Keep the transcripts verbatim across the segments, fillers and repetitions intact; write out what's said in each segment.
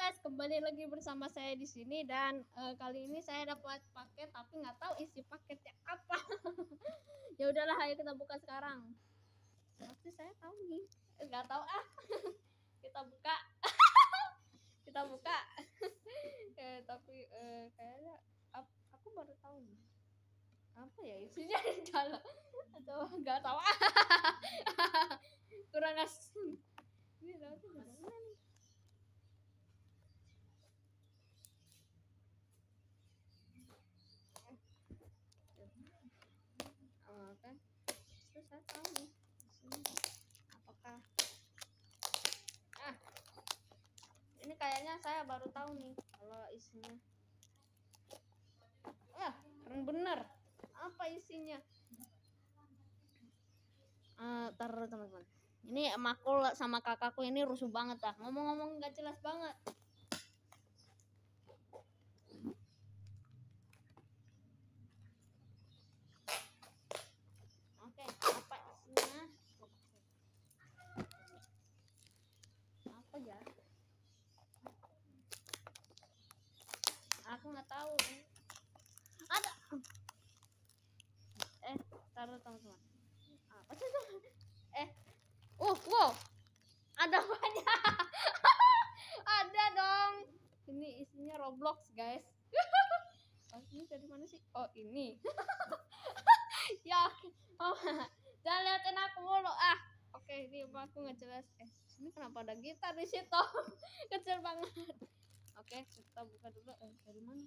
guys, kembali lagi bersama saya di sini dan uh, kali ini saya dapat paket tapi nggak tahu isi paketnya apa. Ya udahlah, ayo kita buka sekarang. Pasti saya tahu nih, nggak tahu ah. Kita buka, kita buka. eh, tapi uh, kayaknya aku baru tahu nih. Apa ya isinya di dalam? Atau nggak tahu ah. Kurang asing. Ini dalamnya dari mana nih? Oke, terus saya tahu nih disini apakah ah ini kayaknya saya baru tahu nih kalau isinya. Ah, keren bener. Apa isinya? Ah, taruh teman-teman. Ini emakku sama kakakku ini rusuh banget ah. Ngomong-ngomong nggak jelas banget. Oke, apa isinya? Apa ya? Aku nggak tahu. Ada. Eh, taruh teman-teman. Apa sih itu? Eh, uh, wow, ada banyak. Ada dong. Ini isinya Roblox guys. Oh, ini dari mana sih? Oh, ini. Ya, oh, jangan liatin aku mulu ah. Oke, ini aku nggak jelas. Eh, ini kenapa ada gitar di situ? Kecil banget. Oke, kita buka dulu. Eh, dari mana?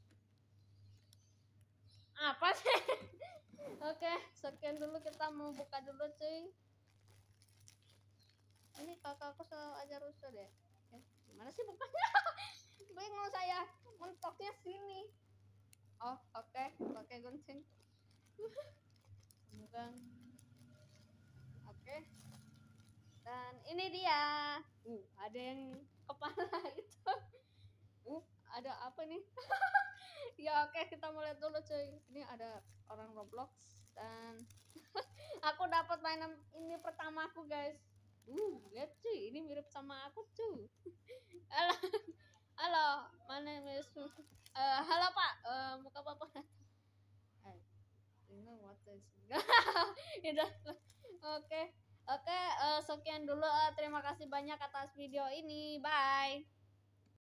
Apa sih? Oke, sekian dulu, kita mau buka dulu cuy. Ini kakakku selalu aja rusuh deh. Eh, gimana sih bukanya? Bingung saya. Mentoknya sini. Oh, oke, okay. Pakai gunting. Bukan. Oke. Okay. Dan ini dia. Uh, ada yang kepala itu. Uh, ada apa nih? Ya oke, okay, kita mulai dulu cuy. Ini ada orang Roblox dan aku dapat mainan ini pertama aku guys. Uh, lihat cuy, ini mirip sama aku cuy. Halo, halo, mana Miss? Uh, halo Pak, uh, muka Bapak. Eh, ini what is? Oke, oke, sekian dulu. Uh, terima kasih banyak atas video ini. Bye.